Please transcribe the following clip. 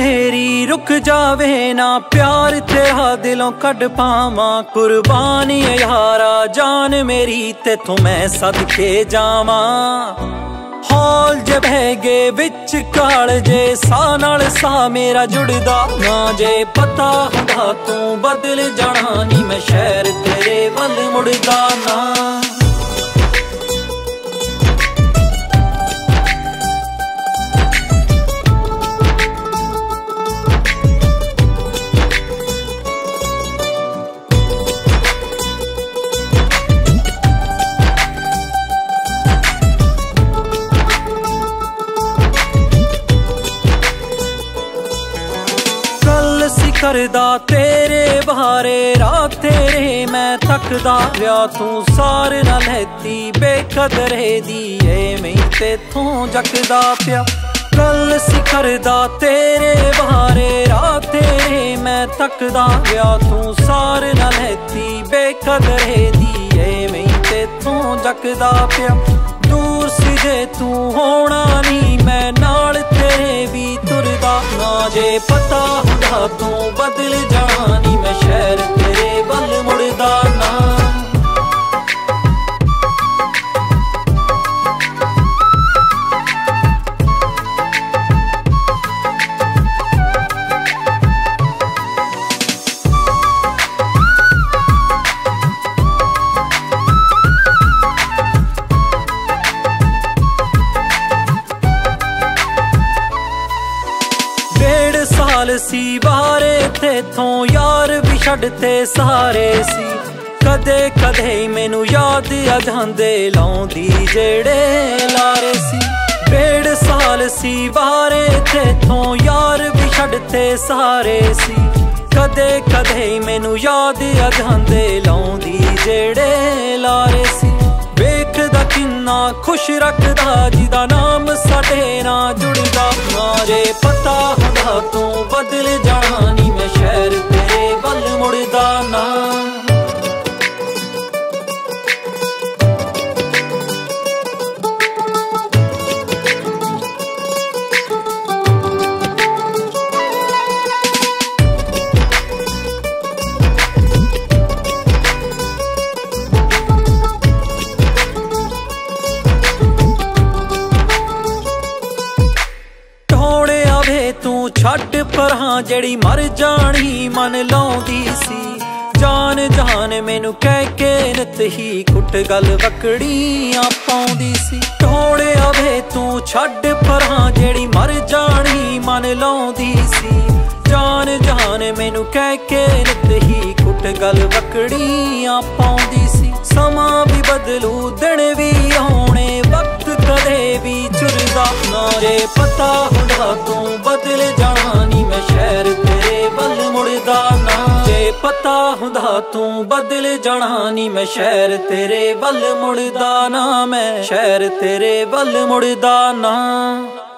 मेरी रुक जावे ना, प्यार तेरा दिलों कट पावा। कुर्बानी यारा जान मेरी तेथों मैं सदके जावा। हौल जे बहगे विच काल जे, सा नाल सा मेरा जुड़दा ना जे। पता हुंदा तू बदल जाना नी, मैं शहर तेरे वल मुड़दा ना। करदा तेरे बारे रात तेरे मैं तकदा व्या। तू सार ना लैती बेकदरे दी मैं तेथों जकदा प्या। गल सी करदा तेरे बारे रात तेरे मैं तकदा व्या। तू सार ना लैती बेकदरे दी मैं तेथों जकदा प्या। दूर सी जे तू होना नी, मैं नाल तेरे भी तुरदा ना जे। पता हुंदा तू बदल जाना नी, मैं शहर तेरे वल मुड़दा ना। सी बारे तेथों यार भी छड़ते सारे सी। कदे कदे मैनू याद आ जांदे लाउंदी जेड़े लारे सी। 1.5 साल सी बारे तेथों यार भी छड़ते सारे सी। कदे कदे मैनू याद आ जांदे लाउंदी जेड़े लारे सी। वेखदा किन्ना खुश रखदा जिदा नाम साडे ना जुड़दा ना जे। पता हुंदा तू बदल जाना नी, मैं शहर तेरे वल मुड़दा ना। तू छड्ड परां जेड़ी मर जानी मन लाउंदी सी। जान जान मैनू कह के नित ही कुट गल वकड़ियां पाउंदी सी। ढोड़िया वे तू छड्ड परां जेड़ी मर जानी मन लाउंदी सी। जान जान मैनू कह के नित ही कुट गल वकड़ियां पाउंदी सी। समा भी बदलू दिन भी आउणे, वक्त कदे भी चुरदा ना जे। पता हुंदा तू बदल जाना नी, मैं शहर तेरे वल मुड़दा ना जे। पता हुंदा तू बदल जाना नी, मैं शहर तेरे वल मुड़दा ना। मैं शहर तेरे वल मुड़दा ना।